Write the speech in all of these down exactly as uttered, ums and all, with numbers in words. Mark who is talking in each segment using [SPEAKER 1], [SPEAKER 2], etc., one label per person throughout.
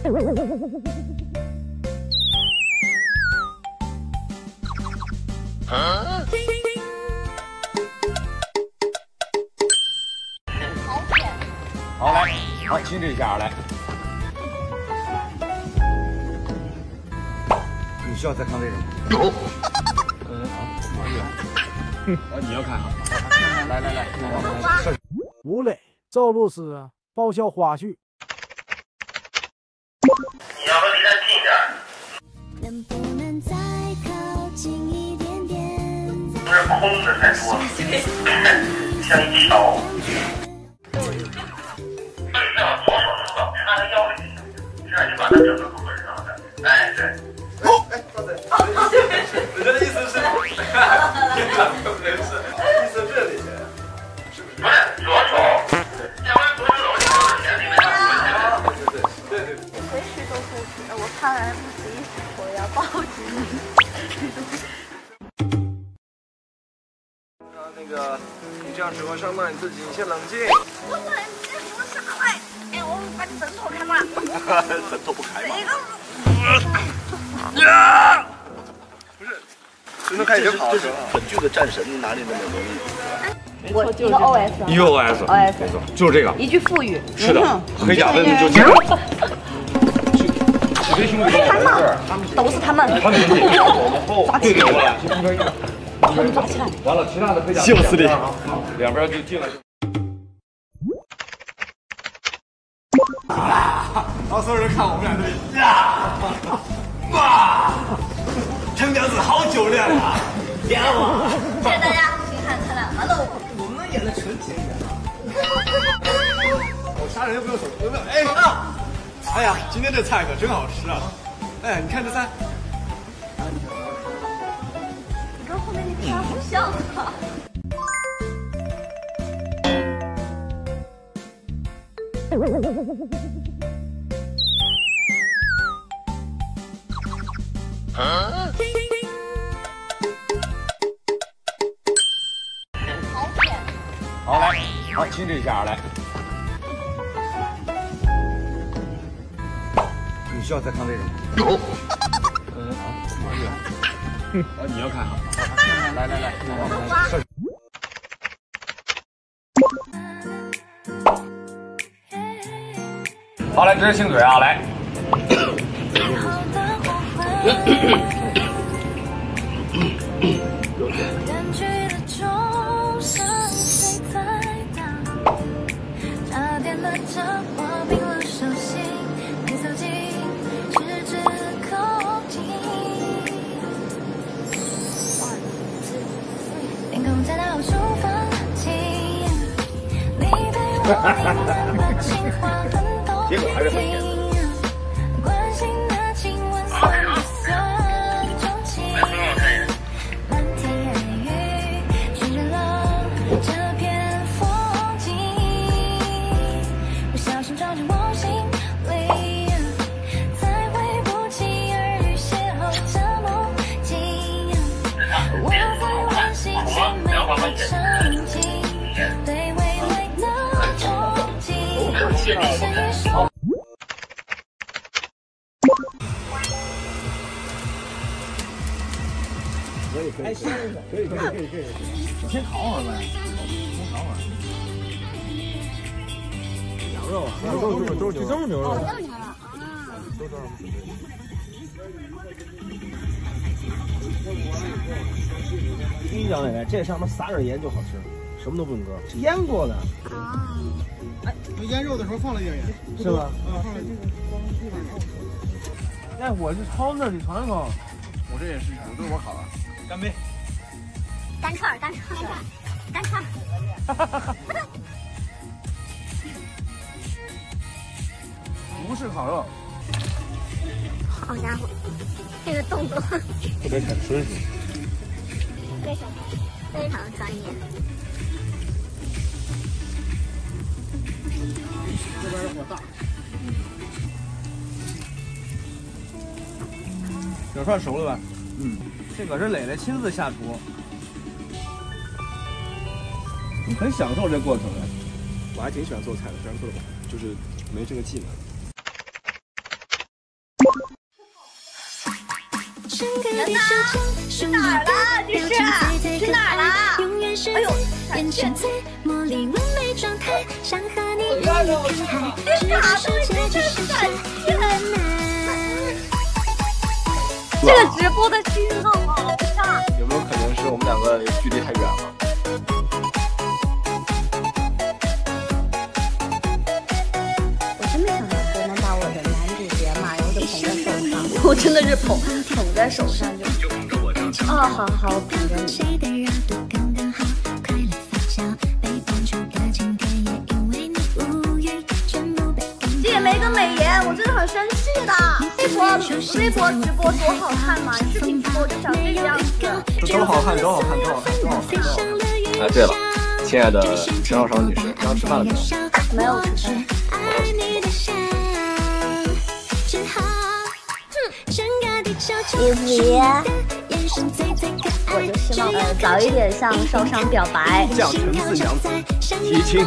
[SPEAKER 1] 啊、好来，好，亲这一下来。你需要再看位置吗？有。嗯，好，你要看哈。来来来，
[SPEAKER 2] 吴磊、赵露思爆笑花絮。
[SPEAKER 3] 你要不离他近点。
[SPEAKER 4] 能不能再靠近一点点？
[SPEAKER 3] 不是空的太多，像一桥。那往左手能走，他的腰里，这样就把他整个捆上了。哎，对。哦，哎，赵子，人家的意思是，你看不认识，意思这里，是不是？不是左手，要不然左手就是前里面。对对对对对。
[SPEAKER 5] 随时都过去了，我怕来不及，我要报警。
[SPEAKER 6] 啊，那个，你这样只会伤到你自己，你先冷静。
[SPEAKER 5] 我冷静，我傻了。哎，我把你枕头开嘛。
[SPEAKER 6] 枕头不开吗？不是，只能开始跑。就是本剧的战神哪里那么容易？
[SPEAKER 5] 我一个 O S，
[SPEAKER 1] 一个 O S，
[SPEAKER 5] O S，
[SPEAKER 1] 没错，就是这个。
[SPEAKER 5] 一句腹语。
[SPEAKER 1] 是的，黑甲问就讲。几位兄弟，
[SPEAKER 5] 都是他们。
[SPEAKER 1] 他们往后，对对对，这边一个。
[SPEAKER 5] 把他们抓起来。
[SPEAKER 1] 完了，其他的黑甲
[SPEAKER 6] 就是的，
[SPEAKER 1] 两边就进了。
[SPEAKER 6] 然后所有人看我们俩这里，呀，哇，陈娘子好酒量啊！天啊！
[SPEAKER 5] 谢谢大家，请看看两完了我。
[SPEAKER 6] 我们演的纯情人啊！我杀人又不用手，有没有？哎啊！哎呀，今天这菜可真好吃啊！哎，你看这菜，
[SPEAKER 5] 你跟后面那片好像啊。
[SPEAKER 1] 啊！好来，好亲这一下来。你需要再看位置吗？有。嗯，好，啊，你要看哈。来来来，好来，直接亲嘴啊，来。结果还是很甜的。可以可以可以可以可以可以，你先烤会儿呗，先烤会儿。羊肉啊，都是都是都是牛肉，都是牛肉啊，都这样。我跟你讲，奶奶，这上面撒点盐就好吃，什么都不用搁，是腌过的。啊。哎，腌肉的时候放了点盐，是吧？啊，放了这个光地方烤。哎，我是抄那里传口，我这也是，我都是我烤的。干杯！
[SPEAKER 5] 干串干串干串。
[SPEAKER 1] 不是烤肉。
[SPEAKER 5] 好家伙，这个动作特
[SPEAKER 1] 别很顺手，
[SPEAKER 5] 非常非常专业。
[SPEAKER 6] 这边火大。小串熟了吧？嗯，这可是磊磊亲自下厨，你很享受这过程的。我还挺喜欢做菜的，虽然做的不好，就是没这个技能。
[SPEAKER 5] 去哪儿了？这是去哪儿了？哎呦，闪现！
[SPEAKER 4] 茉莉完美状态，想和你一起看海，
[SPEAKER 5] 这啥东西？这是闪现！这个直播的信号好差。
[SPEAKER 6] 有没有可能是我们两个距离太远了？
[SPEAKER 5] 我真没想到说能把我的男主角马油的捧在手上，我真的是捧捧在手上就。就捧着我这样。啊，好好捧着你。这也没个美颜，我真的很生气的。微博微博直播多好看嘛，视频直播我就想这个样子。
[SPEAKER 6] 都好看，都好看，都好看，都好看，都好看。哎，对了，亲爱的陈少爽女士，刚刚吃饭了没有？
[SPEAKER 5] 没有吃饭。依依，我就希望呃早一点向少商表白。
[SPEAKER 6] 降陈四娘子，提亲。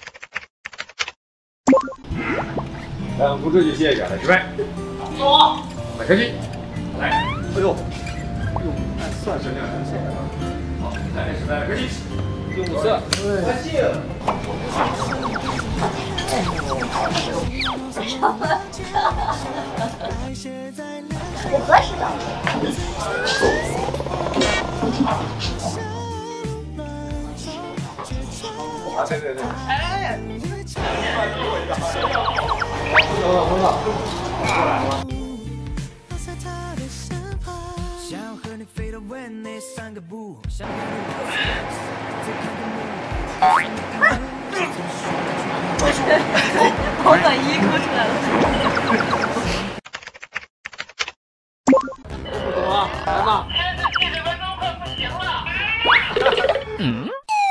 [SPEAKER 6] 来，我们出去歇一下，来吃饭。走，买开心。来，哎呦，哎呦，哎，算是两三岁了。好，来吃饭，开心。用五色，开心。
[SPEAKER 5] 我何时找
[SPEAKER 6] 啊，对对对。哎。等等等等，过来了。
[SPEAKER 5] 我把一抠出来了。
[SPEAKER 1] 不懂啊，来吧。
[SPEAKER 6] 嗯。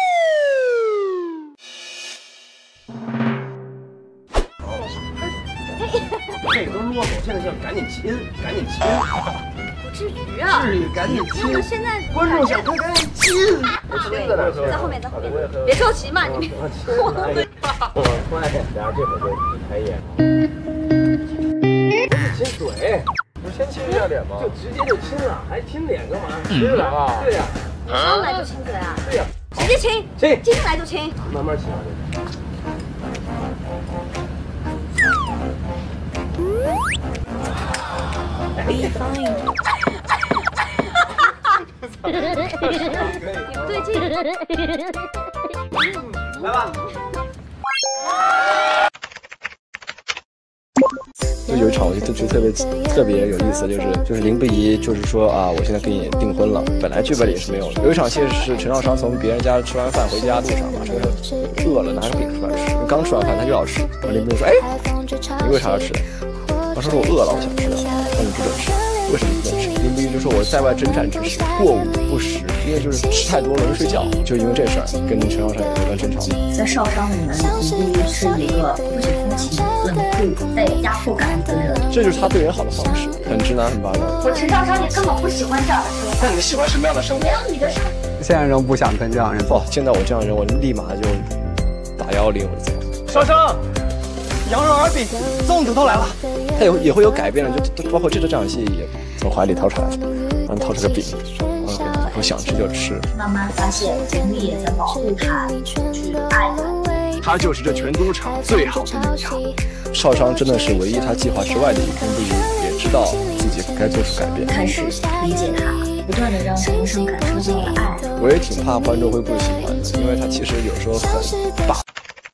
[SPEAKER 1] 这个都落后，现在就赶紧亲，赶紧亲。
[SPEAKER 5] 不至于啊！
[SPEAKER 1] 至于，赶紧亲。
[SPEAKER 5] 我现在
[SPEAKER 1] 观众想看，赶紧亲。
[SPEAKER 5] 对，在后面，在后面，别着急嘛，你别。
[SPEAKER 1] 我快，然后这会儿就一开眼。亲嘴，
[SPEAKER 6] 不是先亲一下脸吗？
[SPEAKER 1] 就直接就亲了，还亲脸干嘛？
[SPEAKER 6] 直接来了。
[SPEAKER 1] 对呀。
[SPEAKER 5] 上来就亲嘴啊？
[SPEAKER 1] 对呀。
[SPEAKER 5] 直接亲，
[SPEAKER 1] 亲，
[SPEAKER 5] 进来就亲。
[SPEAKER 1] 慢慢亲啊。
[SPEAKER 5] 你不对劲。
[SPEAKER 1] 来吧。
[SPEAKER 6] 就有一场我就觉得特别特别有意思，就是就是林不疑就是说啊，我现在跟你订婚了，本来剧本里也是没有的。有一场戏是陈少商从别人家吃完饭回家路上嘛，说饿了拿个饼出来吃，刚吃完饭他就要吃，然后林不疑说，哎，你为啥要吃？他说我饿了，我想吃。那你不准吃，为什么不能吃？林不疑就说我在外征战之时过午不食，因为就是吃太多了容易睡觉，就因为这事儿跟陈少商有一段争吵。
[SPEAKER 7] 在少商里面，林不疑是一个不解风情、冷酷、带压迫感的人。
[SPEAKER 6] 这就是他对人好的方式，很直男，很霸道。
[SPEAKER 7] 我陈少商也根本不喜欢这样的生活。
[SPEAKER 6] 那你喜欢什么样的生活？
[SPEAKER 7] 没有你的生活。
[SPEAKER 8] 现在人不想跟这样人
[SPEAKER 6] 哦，见到我这样的人，我立马就打幺幺零，我就走。
[SPEAKER 1] 少商，羊肉耳饼，粽子都来了。
[SPEAKER 6] 他有也会有改变的，就包括这个这场戏也从怀里掏出来，然后掏出个饼，然后跟他说想吃就吃。
[SPEAKER 7] 慢慢发现林立也在保护他，去爱他。
[SPEAKER 8] 他就是这全赌场最好的女强。
[SPEAKER 6] 少商真的是唯一他计划之外的一个，林不疑也知道自己该做出改变，
[SPEAKER 7] 开始理解他，不断的让陈少商感受到了爱。
[SPEAKER 6] 我也挺怕观众会不喜欢的，因为他其实有时候很霸。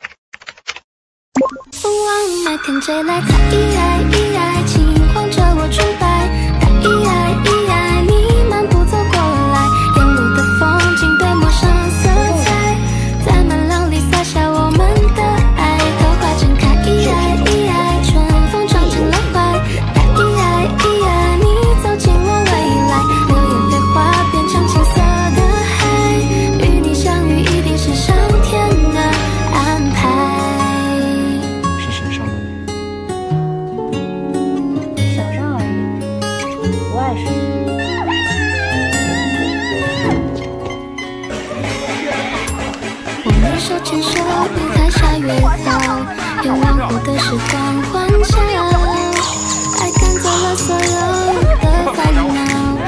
[SPEAKER 4] 风往麦田追来，它一爱一爱，轻晃着我纯白，它一爱一爱，你漫步走过来，沿路的风景被抹上色彩，在满浪里洒下我们的爱，桃花盛开，一爱一爱，春风闯进了怀，它一爱一爱，你走进我未来，流言飞花变成青色的海，与你相遇一定是上天的安排。手牵手，离开下月岛，用忘乎的时光欢笑，爱赶走了所有的烦恼。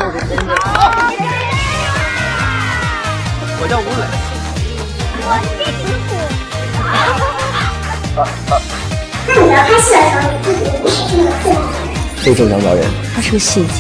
[SPEAKER 1] 我叫吴磊。
[SPEAKER 4] 我是子虎。
[SPEAKER 6] 啊啊！
[SPEAKER 4] 那你要拍戏的时候，你自己不是这么自然？
[SPEAKER 6] 都正常表演。
[SPEAKER 5] 他是个戏精。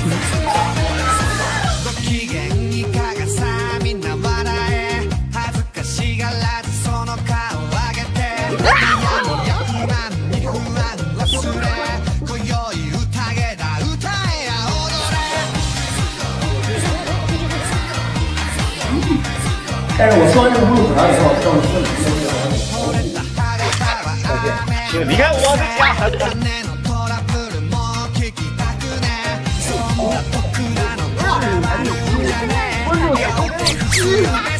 [SPEAKER 1] 但是我说完这个录纸了以后，正式的离开我的家。